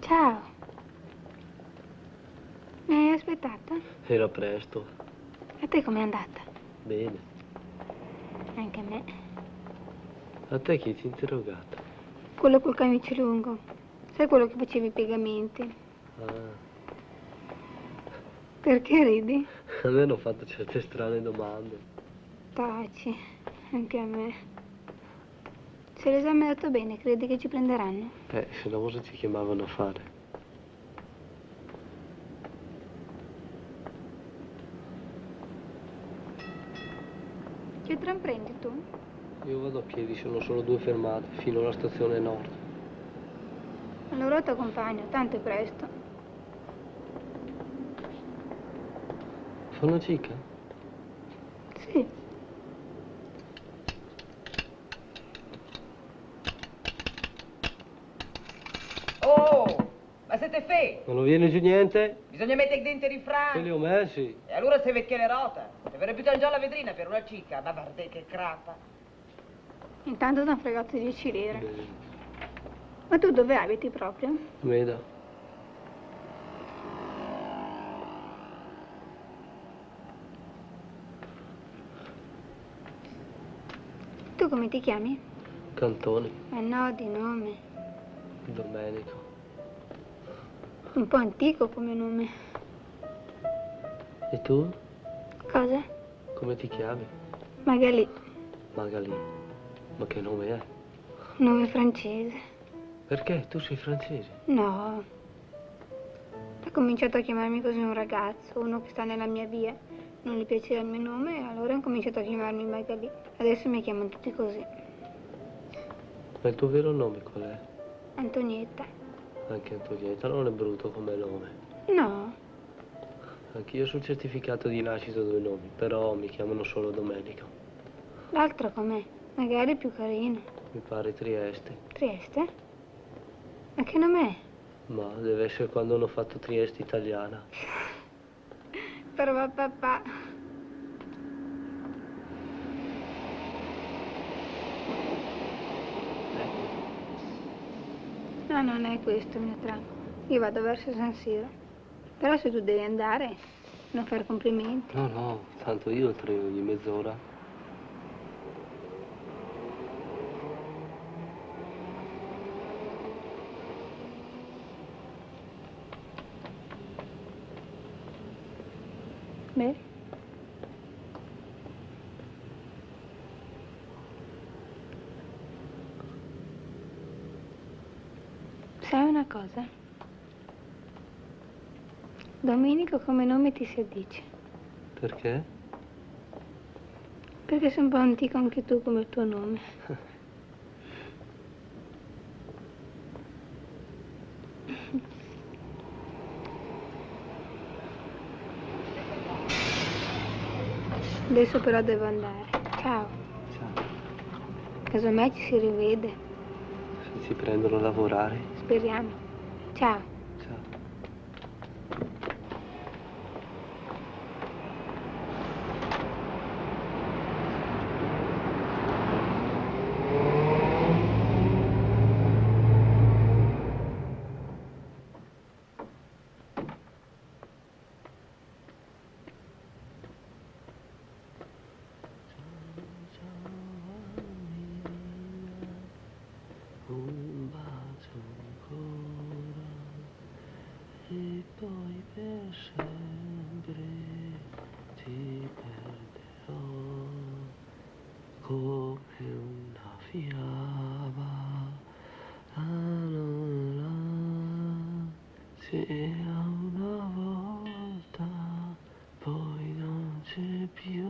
Ciao. Mi hai aspettato? Era presto. A te com'è andata? Bene. Anche a me. A te chi ti ha interrogato? Quello col camice lungo. Sai quello che faceva i piegamenti? Ah. Perché ridi? A me hanno fatto certe strane domande. Taci, anche a me. Se l'esame è andato bene, credi che ci prenderanno? Se no cosa ti chiamavano a fare? Che tram prendi tu? Io vado a piedi, sono solo 2 fermate, fino alla stazione nord. Allora ti accompagno, tanto è presto. Fa una cicca? Sì. Oh, ma siete fe? Ma non viene giù niente? Bisogna mettere i denti in Se li franco. ho messi. E allora se vecchia le rota. Se verrebbe più già la vetrina per una cicca. Ma guarda che crapa. Intanto ti hanno fregato 10 lire. Bene. Ma tu dove abiti proprio? Meda. Tu come ti chiami? Cantone. Ma no, di nome. Domenico. Un po' antico come nome. E tu? Cosa? Come ti chiami? Magalì. Magali. Ma che nome è? Nome francese. Perché? Tu sei francese? No. Ha cominciato a chiamarmi così un ragazzo, uno che sta nella mia via. Non gli piaceva il mio nome e allora ha cominciato a chiamarmi Magalì. Adesso mi chiamano tutti così. Ma il tuo vero nome qual è? Antonietta. Anche Antonietta non è brutto come nome. No. Anch'io sul certificato di nascita 2 nomi, però mi chiamano solo Domenico. L'altro com'è? Magari più carino. Mi pare Trieste. Trieste? Ma che nome è? Ma deve essere quando hanno fatto Trieste italiana. Però papà. No, non è questo il mio tram. Io vado verso San Siro. Però se tu devi andare, non fare complimenti. No, no, tanto io treno ogni mezz'ora. Beh. Sai una cosa? Domenico come nome ti si addice. Perché? Perché sei un po' antico anche tu come il tuo nome. Adesso però devo andare. Ciao. Ciao. Casomai ci si rivede. Se ci prendono a lavorare. Speriamo. Ciao. Ciao. Un bacio ancora e poi per sempre ti perderò come una fiaba. Allora, sia una volta, poi non c'è più.